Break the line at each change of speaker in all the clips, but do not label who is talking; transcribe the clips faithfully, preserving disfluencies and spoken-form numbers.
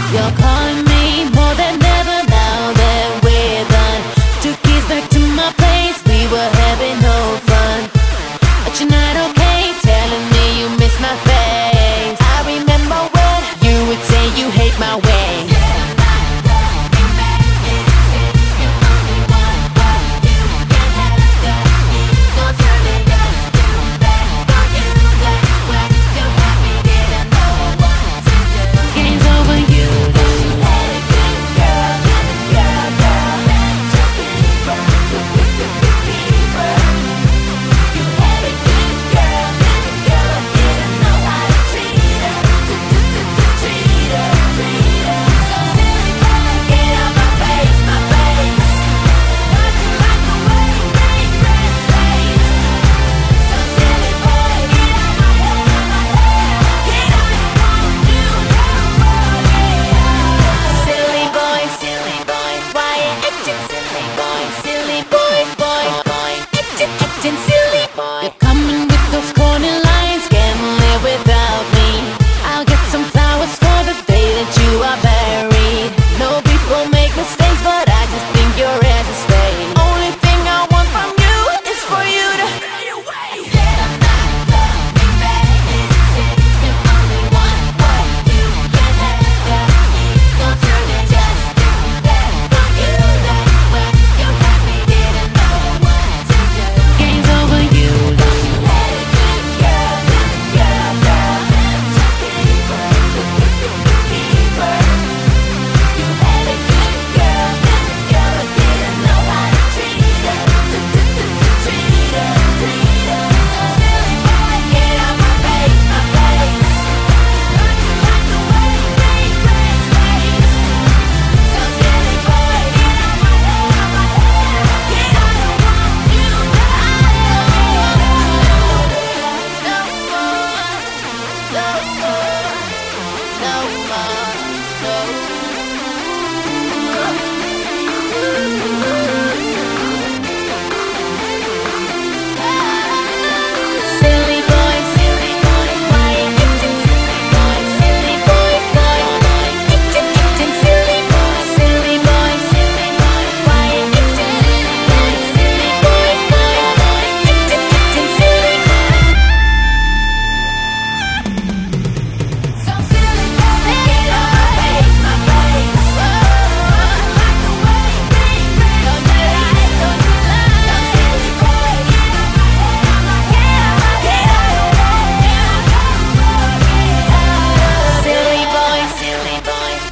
You're calling me more than ever now that we're done. Took keys back to my place, we were having no fun. But you're not okay, telling me you miss my face. I remember when you would say you hate my ways. You're coming with those corny lines, can't live without me. I'll get some flowers for the day that you are buried. No, people make mistakes, but I just think your ass is fake. Only thing I want from you is for you to stay away. I said I'm not coming back. This is the only one way you can have me. Don't turn it just to back for you. That when you're happy, didn't know what to do. Game's over, you.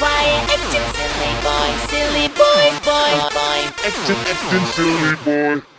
Acting, acting silly boy.